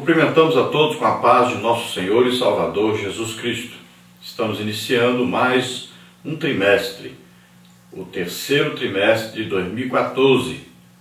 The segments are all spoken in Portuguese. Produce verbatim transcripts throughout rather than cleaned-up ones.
Cumprimentamos a todos com a paz de nosso Senhor e Salvador Jesus Cristo. Estamos iniciando mais um trimestre, o terceiro trimestre de dois mil e quatorze.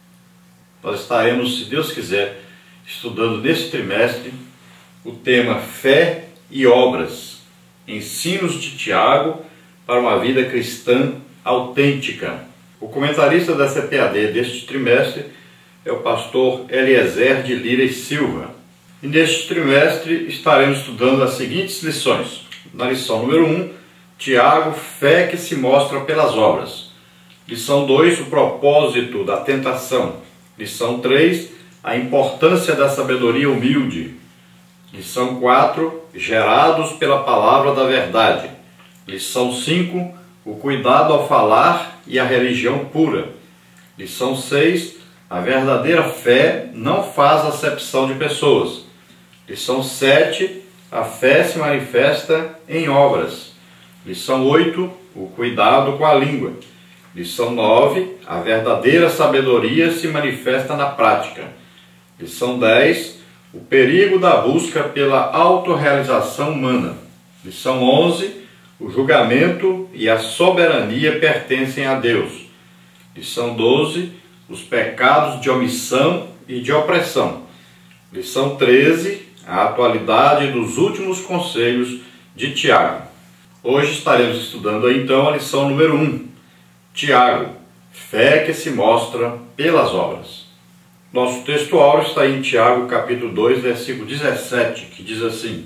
Nós estaremos, se Deus quiser, estudando nesse trimestre o tema Fé e Obras, ensinos de Tiago para uma vida cristã autêntica. O comentarista da C P A D deste trimestre é o pastor Eliezer de Lira e Silva. E neste trimestre estaremos estudando as seguintes lições. Na lição número um, Tiago, fé que se mostra pelas obras. Lição dois, o propósito da tentação. Lição três, a importância da sabedoria humilde. Lição quatro, gerados pela palavra da verdade. Lição cinco, o cuidado ao falar e a religião pura. Lição seis, a verdadeira fé não faz acepção de pessoas. Lição sete, a fé se manifesta em obras. Lição oito, o cuidado com a língua. Lição nove, a verdadeira sabedoria se manifesta na prática. Lição dez, o perigo da busca pela autorrealização humana. Lição onze, o julgamento e a soberania pertencem a Deus. Lição doze, os pecados de omissão e de opressão. Lição treze, a atualidade dos últimos conselhos de Tiago. Hoje estaremos estudando então a lição número um. Tiago, fé que se mostra pelas obras. Nosso texto áureo está em Tiago capítulo dois, versículo dezessete, que diz assim: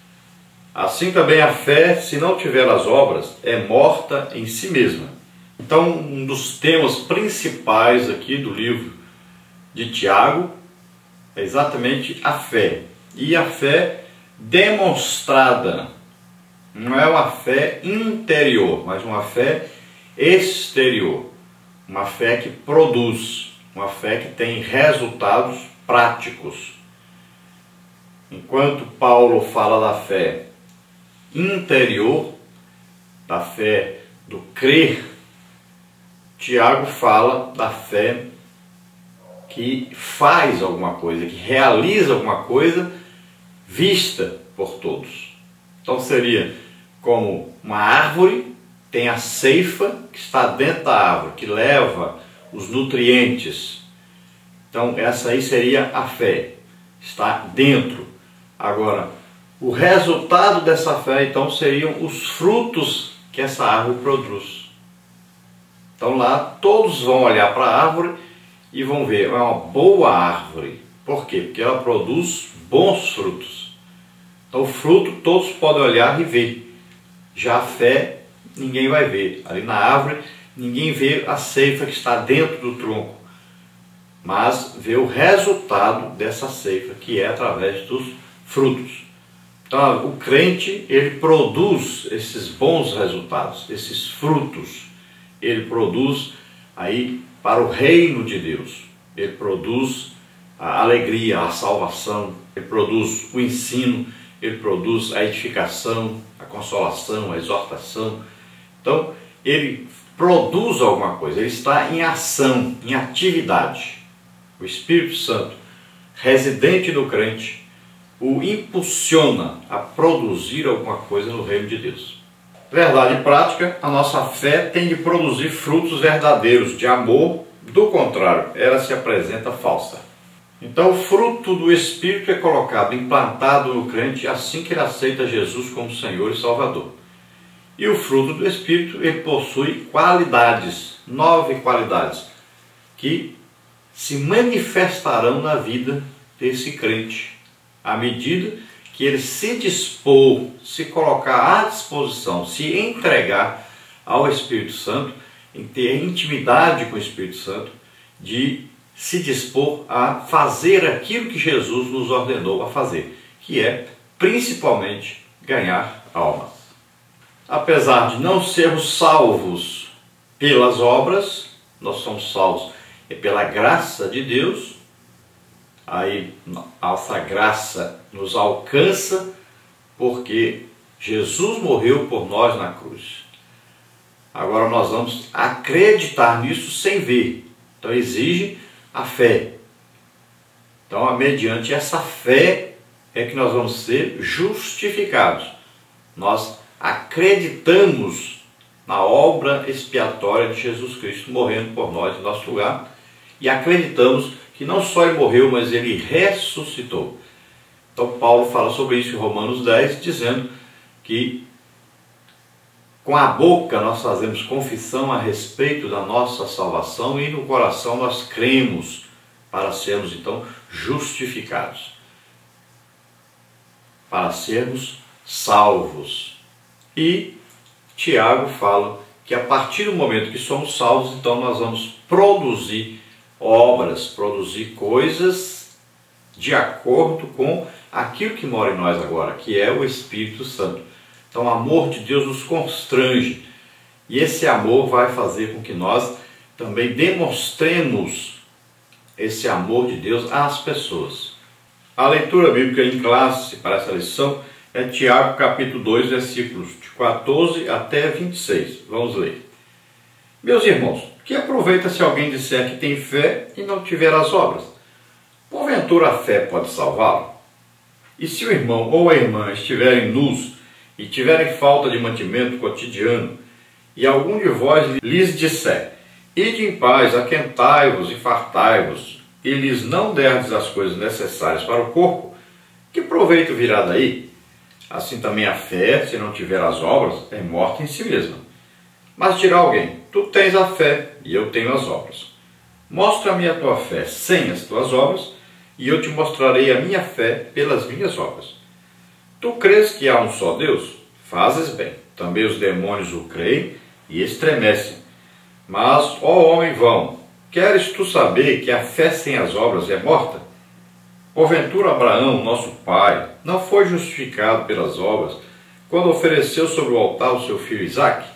assim também a fé, se não tiver as obras, é morta em si mesma. Então, um dos temas principais aqui do livro de Tiago é exatamente a fé. E a fé demonstrada. Não é uma fé interior, mas uma fé exterior. Uma fé que produz, uma fé que tem resultados práticos. Enquanto Paulo fala da fé interior, da fé do crer, Tiago fala da fé que faz alguma coisa, que realiza alguma coisa vista por todos. Então seria como uma árvore, tem a seifa que está dentro da árvore, que leva os nutrientes. Então essa aí seria a fé, está dentro. Agora, o resultado dessa fé então seriam os frutos que essa árvore produz. Então lá todos vão olhar para a árvore e vão ver, é uma boa árvore. Por quê? Porque ela produz bons frutos. Então o fruto todos podem olhar e ver. Já a fé ninguém vai ver. Ali na árvore ninguém vê a seifa que está dentro do tronco, mas vê o resultado dessa seifa, que é através dos frutos. Então o crente, ele produz esses bons resultados, esses frutos. Ele produz aí para o reino de Deus. Ele produz a alegria, a salvação, ele produz o ensino, ele produz a edificação, a consolação, a exortação. Então, ele produz alguma coisa, ele está em ação, em atividade. O Espírito Santo, residente no crente, o impulsiona a produzir alguma coisa no reino de Deus. Verdade prática, a nossa fé tem de produzir frutos verdadeiros de amor, do contrário, ela se apresenta falsa. Então o fruto do Espírito é colocado, implantado no crente assim que ele aceita Jesus como Senhor e Salvador. E o fruto do Espírito, ele possui qualidades, nove qualidades, que se manifestarão na vida desse crente, à medida que ele se dispor, se colocar à disposição, se entregar ao Espírito Santo, em ter intimidade com o Espírito Santo, de se dispor a fazer aquilo que Jesus nos ordenou a fazer, que é principalmente ganhar almas. Apesar de não sermos salvos pelas obras, nós somos salvos é pela graça de Deus. Aí essa graça nos alcança porque Jesus morreu por nós na cruz. Agora nós vamos acreditar nisso sem ver. Então exige a fé. Então, mediante essa fé é que nós vamos ser justificados. Nós acreditamos na obra expiatória de Jesus Cristo morrendo por nós em nosso lugar e acreditamos que não só ele morreu, mas ele ressuscitou. Então Paulo fala sobre isso em Romanos dez, dizendo que com a boca nós fazemos confissão a respeito da nossa salvação e no coração nós cremos para sermos então justificados, para sermos salvos. E Tiago fala que a partir do momento que somos salvos, então nós vamos produzir obras, produzir coisas de acordo com aquilo que mora em nós agora, que é o Espírito Santo. Então o amor de Deus nos constrange e esse amor vai fazer com que nós também demonstremos esse amor de Deus às pessoas. A leitura bíblica em classe para essa lição é Tiago capítulo dois, versículos de quatorze até vinte e seis. Vamos ler. Meus irmãos, que aproveita se alguém disser que tem fé e não tiver as obras? Porventura a fé pode salvá-lo? E se o irmão ou a irmã estiverem nus e tiverem falta de mantimento cotidiano, e algum de vós lhes disser, ide em paz, aquentai-vos e fartai-vos, e lhes não derdes as coisas necessárias para o corpo, que proveito virá daí? Assim também a fé, se não tiver as obras, é morta em si mesma. Mas dirá alguém, tu tens a fé e eu tenho as obras. Mostra-me a tua fé sem as tuas obras, e eu te mostrarei a minha fé pelas minhas obras. Tu crês que há um só Deus? Fazes bem. Também os demônios o creem e estremecem. Mas, ó homem vão, queres tu saber que a fé sem as obras é morta? Porventura Abraão, nosso pai, não foi justificado pelas obras quando ofereceu sobre o altar o seu filho Isaque?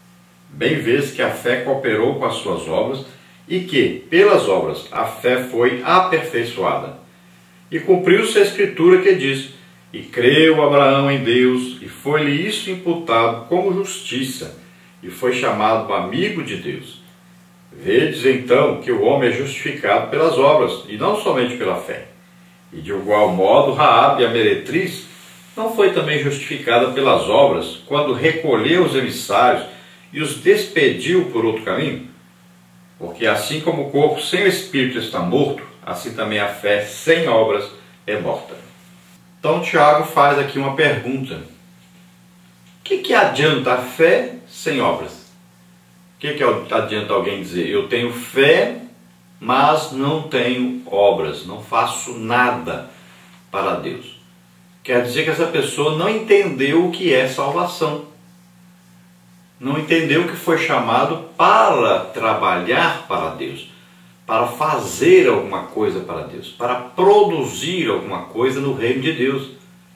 Bem vês que a fé cooperou com as suas obras e que, pelas obras, a fé foi aperfeiçoada. E cumpriu-se a escritura que diz, e creu Abraão em Deus, e foi-lhe isso imputado como justiça, e foi chamado amigo de Deus. Vedes então que o homem é justificado pelas obras, e não somente pela fé. E de igual modo, Raabe, a meretriz, não foi também justificada pelas obras, quando recolheu os emissários e os despediu por outro caminho? Porque assim como o corpo sem o espírito está morto, assim também a fé sem obras é morta. Então Tiago faz aqui uma pergunta. O que, que adianta a fé sem obras? O que, que adianta alguém dizer, eu tenho fé, mas não tenho obras, não faço nada para Deus? Quer dizer que essa pessoa não entendeu o que é salvação. Não entendeu que foi chamado para trabalhar para Deus, para fazer alguma coisa para Deus, para produzir alguma coisa no reino de Deus.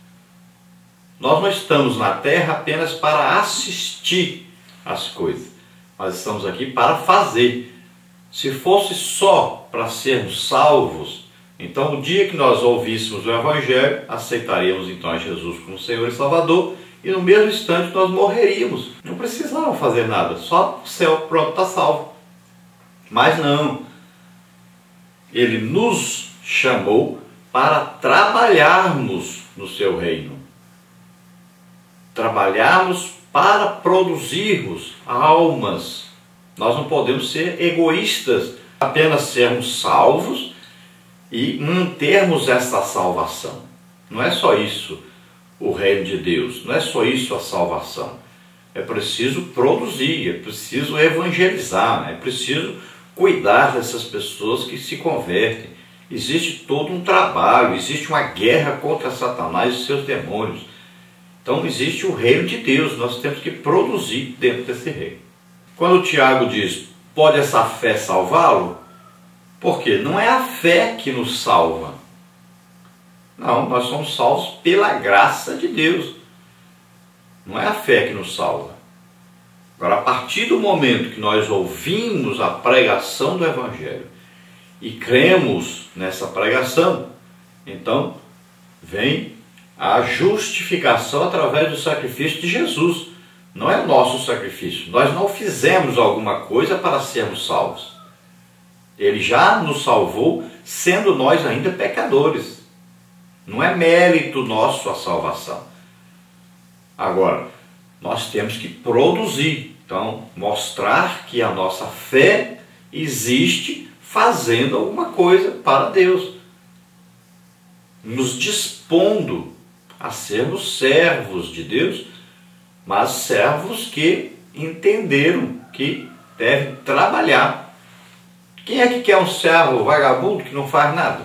Nós não estamos na terra apenas para assistir às coisas, mas estamos aqui para fazer. Se fosse só para sermos salvos, então o dia que nós ouvíssemos o Evangelho, aceitaríamos então a Jesus como Senhor e Salvador, e no mesmo instante nós morreríamos. Não precisava fazer nada, só o céu, pronto, está salvo. Mas não. Ele nos chamou para trabalharmos no seu reino. Trabalharmos para produzirmos almas. Nós não podemos ser egoístas, apenas sermos salvos e mantermos essa salvação. Não é só isso o reino de Deus, não é só isso a salvação. É preciso produzir, é preciso evangelizar, é preciso cuidar dessas pessoas que se convertem. Existe todo um trabalho, existe uma guerra contra Satanás e seus demônios. Então existe o reino de Deus, nós temos que produzir dentro desse reino. Quando o Tiago diz, pode essa fé salvá-lo? Por quê? Não é a fé que nos salva. Não, nós somos salvos pela graça de Deus. Não é a fé que nos salva. Agora, a partir do momento que nós ouvimos a pregação do Evangelho e cremos nessa pregação, então vem a justificação através do sacrifício de Jesus. Não é o nosso sacrifício. Nós não fizemos alguma coisa para sermos salvos. Ele já nos salvou, sendo nós ainda pecadores. Não é mérito nosso a salvação. Agora, nós temos que produzir. Então, mostrar que a nossa fé existe fazendo alguma coisa para Deus. Nos dispondo a sermos servos de Deus, mas servos que entenderam que devem trabalhar. Quem é que quer um servo vagabundo que não faz nada?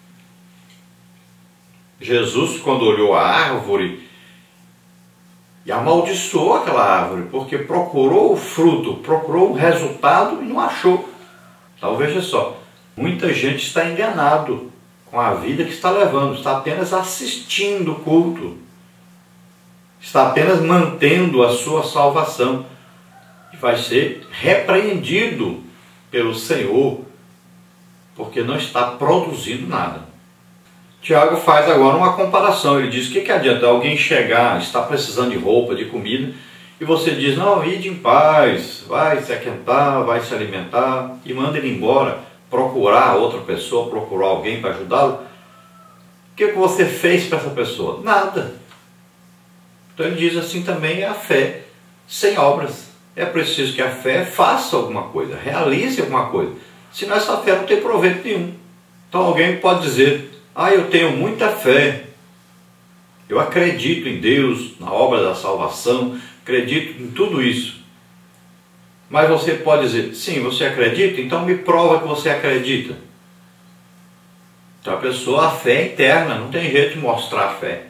Jesus, quando olhou a árvore e amaldiçoou aquela árvore, porque procurou o fruto, procurou o resultado e não achou. Então veja só, muita gente está enganado com a vida que está levando, está apenas assistindo o culto, está apenas mantendo a sua salvação e vai ser repreendido pelo Senhor, porque não está produzindo nada. Tiago faz agora uma comparação, ele diz, o que, que adianta alguém chegar, está precisando de roupa, de comida, e você diz, não, ide em paz, vai se aquentar, vai se alimentar, e manda ele embora, procurar outra pessoa, procurar alguém para ajudá-lo. O que, que você fez para essa pessoa? Nada. Então ele diz assim também, é a fé sem obras. É preciso que a fé faça alguma coisa, realize alguma coisa, senão essa fé não tem proveito nenhum. Então alguém pode dizer, ah, eu tenho muita fé, eu acredito em Deus, na obra da salvação, acredito em tudo isso. Mas você pode dizer, sim, você acredita? Então me prova que você acredita. Então a pessoa, a fé é interna, não tem jeito de mostrar a fé.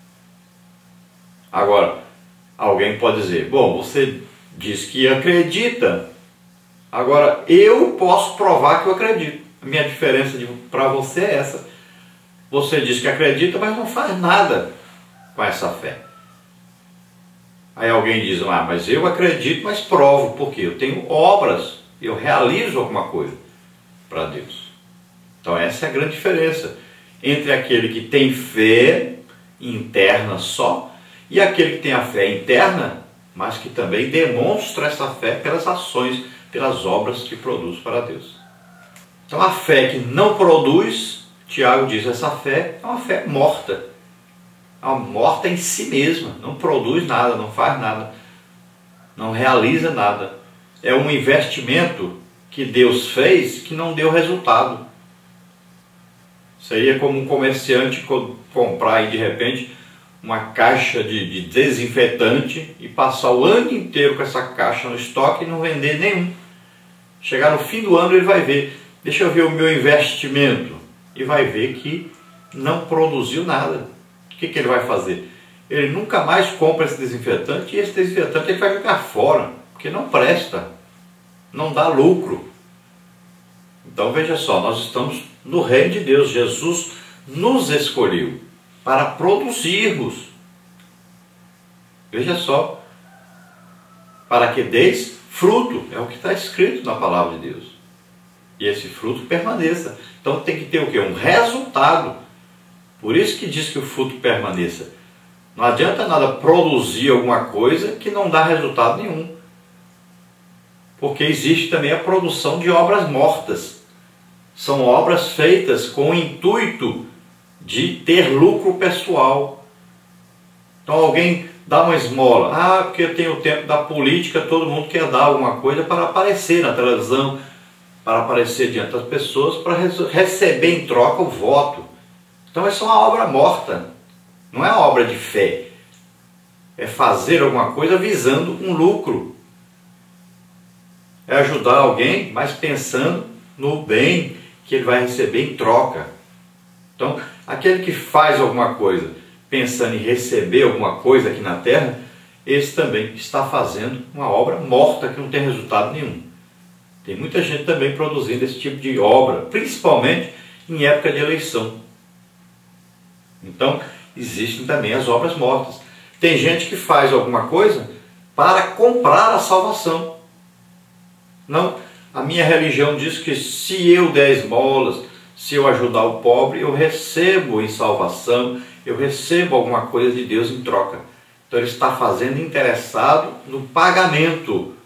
Agora, alguém pode dizer, bom, você diz que acredita, agora eu posso provar que eu acredito. A minha diferença para você é essa. Você diz que acredita, mas não faz nada com essa fé. Aí alguém diz, ah, mas eu acredito, mas provo, porque eu tenho obras, eu realizo alguma coisa para Deus. Então essa é a grande diferença entre aquele que tem fé interna só e aquele que tem a fé interna, mas que também demonstra essa fé pelas ações, pelas obras que produz para Deus. Então a fé que não produz, Tiago diz, essa fé é uma fé morta. É uma morta em si mesma, não produz nada, não faz nada, não realiza nada. É um investimento que Deus fez que não deu resultado. Seria como um comerciante comprar e de repente uma caixa de, de desinfetante e passar o ano inteiro com essa caixa no estoque e não vender nenhum. Chegar no fim do ano ele vai ver, deixa eu ver o meu investimento, e vai ver que não produziu nada. O que, que ele vai fazer? Ele nunca mais compra esse desinfetante e esse desinfetante ele vai jogar fora, porque não presta, não dá lucro. Então veja só, nós estamos no reino de Deus. Jesus nos escolheu para produzirmos. Veja só, para que deis fruto, é o que está escrito na palavra de Deus. E esse fruto permaneça. Então tem que ter o quê? Um resultado. Por isso que diz que o fruto permaneça. Não adianta nada produzir alguma coisa que não dá resultado nenhum. Porque existe também a produção de obras mortas. São obras feitas com o intuito de ter lucro pessoal. Então alguém dá uma esmola. Ah, porque tem o tempo da política, todo mundo quer dar alguma coisa para aparecer na televisão, para aparecer diante das pessoas, para receber em troca o voto. Então essa é uma obra morta, não é uma obra de fé. É fazer alguma coisa visando um lucro. É ajudar alguém, mas pensando no bem que ele vai receber em troca. Então, aquele que faz alguma coisa pensando em receber alguma coisa aqui na terra, esse também está fazendo uma obra morta que não tem resultado nenhum. Tem muita gente também produzindo esse tipo de obra, principalmente em época de eleição. Então, existem também as obras mortas. Tem gente que faz alguma coisa para comprar a salvação. Não, a minha religião diz que se eu der esmolas, se eu ajudar o pobre, eu recebo em salvação, eu recebo alguma coisa de Deus em troca. Então ele está fazendo interessado no pagamento,